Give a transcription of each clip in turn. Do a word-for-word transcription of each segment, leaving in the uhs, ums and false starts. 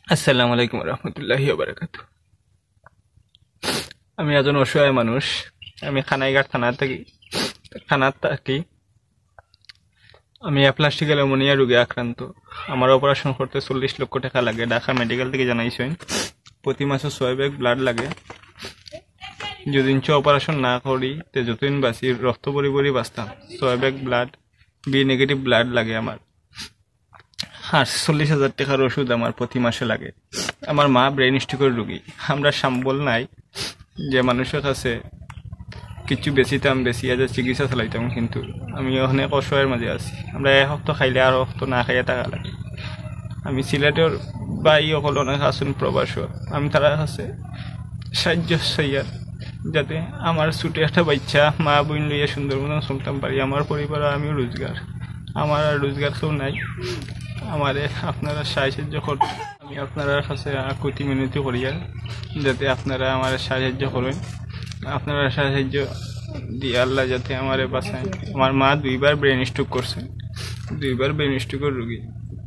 আসসালামু আলাইকুম রহমতুল্লাহি বারাকাতু। আমি একজন অসহায় মানুষ। আমি খানাইঘাট থানা থাকি থানার থাকি আমি অ্যাপ্লাস্টিক অ্যালুমিনিয়া রোগে আক্রান্ত। আমার অপারেশন করতে চল্লিশ লক্ষ টাকা লাগে। ঢাকা মেডিকেল থেকে জানাইছেন প্রতি মাসে ছয় ব্যাগ ব্লাড লাগে। যদি অপারেশন না করি তে যতদিন বাঁচি রক্ত পরি পরি বাঁচতাম। ছয় bag blood B negative blood লাগে আমার। আর চল্লিশ হাজার টাকার ওষুধ আমার প্রতি মাসে লাগে। আমার মা ব্রেন স্ট্রোকের রোগী। আমরা সম্বল নাই যে মানুষের কাছে কিছু বেশিতাম বেশি আজ চিকিৎসা চালাইতাম, কিন্তু আমি অনেক অসহায়ের মাঝে আছি। আমরা এক সপ্তাহ খাইলে আর সপ্তাহ না খাইয়া টাকা লাগে। আমি সিলেটের বাই অকল অনেক আসুন প্রবাস, আমি তারা কাছে সাহায্য চাইয়ার যাতে আমার ছুটি একটা বাচ্চা মা বোন লইয়া সুন্দর মতন চলতাম পারি। আমার পরিবার আমিও রোজগার, আমার আর রোজগার কেউ নাই। আমারে আপনারা সাহায্য করুন। আমি আপনারা কাছে আকুতি মিনতি করিয়া যাতে আপনারা আমার সাহায্য করেন। আপনারা সাহায্য দিয়ে আল্লাহ যাতে আমারে বাঁচায়। আমার মা দুইবার ব্রেন স্ট্রোক করছে, দুইবার ব্রেন স্ট্রোকের রোগী।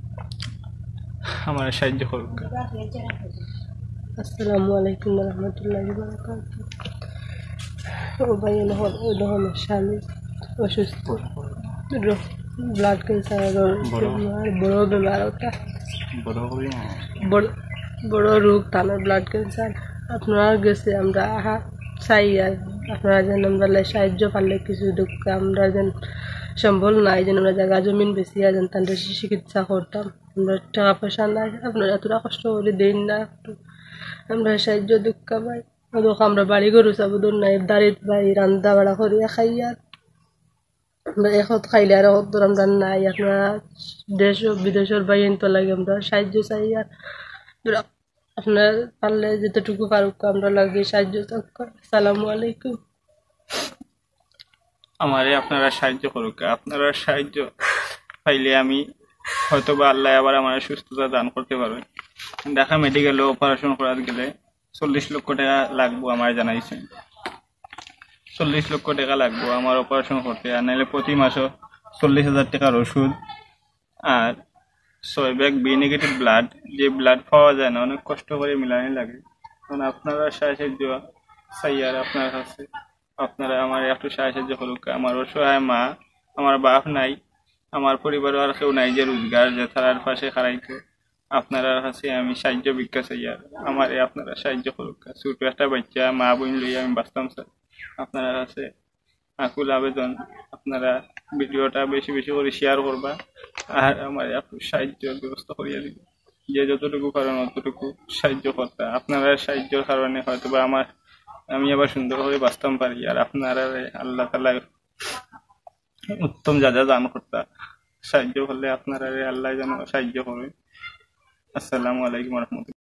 আমার সাহায্য করুন। আসসালামু আলাইকুম রহমতুল্লাহি বারাকাতুহু। ও ভাই নহল ও নহল স্বামী অসুস্থ, ব্লাড ক্যান্সার বড় বেমার, ওটা বড় বড় রোগ তার ব্লাড ক্যান্সার। আপনারা গেছে আমরা আহা চাই আর আপনারা যেন আমরা সাহায্য পারলে কিছু দুঃখ আমরা যেন সম্বল নাই যেন আমরা জায়গা জমিন বেশি যেন তাদের চিকিৎসা করতাম। আমরা টাকা পয়সা নাই, আপনারা এতটা কষ্ট করে দিন না, আমরা সাহায্য দুঃখ পাই। আমরা বাড়ি গরু চাবুদন নাই, দাঁড়িয়ে পাই রান্না বাড়া করিয়া খাই। আর আমরা এখন খাইলে আর এখন আমরা নাই। আপনারা দেশ বিদেশের বাইন তো লাগে আমরা সাহায্য চাই। আর আপনার পারলে যেতটুকু পারুক আমরা লাগে সাহায্য থাকুক। আসসালামু আলাইকুম। আমারে আপনারা সাহায্য করুক। আপনারা সাহায্য পাইলে আমি হয়তো বা আল্লাহ আবার আমার সুস্থতা দান করতে পারবে। ঢাকা মেডিকেলে অপারেশন করার গেলে চল্লিশ লক্ষ টাকা লাগবো আমার জানাইছে। চল্লিশ লক্ষ টাকা লাগবো আমার অপারেশন করতে। আর নাহলে প্রতি মাসও চল্লিশ হাজার টাকার ওষুধ আর ছয় ব্যাগ বি নেগেটিভ ব্লাড, যে ব্লাড পাওয়া যায় না, অনেক কষ্ট করে মিলানি লাগে। কারণ আপনারা সাহায্য চাই আর আপনার কাছে আপনারা আমার একটু সাহায্য করুক। আমার অসহায় মা, আমার বাপ নাই, আমার পরিবারও আর কেউ নাই যে রোজগার যে তার পাশে খারাইতে। আপনারা কাছে আমি সাহায্য ভিক্ষা চাই আর আমার আপনারা সাহায্য করুক। ছোট একটা বাচ্চা মা বোন লইয়া আমি বাঁচতাম স্যার। আপনারা কাছে আকুল আবেদন, আপনারা ভিডিওটা বেশি বেশি করে শেয়ার করবা আর আমার একটু সাহায্য ব্যবস্থা করিয়া দিবে। যে যতটুকু পারেন অতটুকু সাহায্য করতে। আপনারা সাহায্যের কারণে হয়তো বা আমার আমি আবার সুন্দর করে বাঁচতাম পারি। আর আপনারা আল্লাহ তাআলা উত্তম যা যা দান করতে সাহায্য করলে আপনারা আল্লাহ যেন সাহায্য করবে। আসসালামু আলাইকুম রহমতুল্লাহ।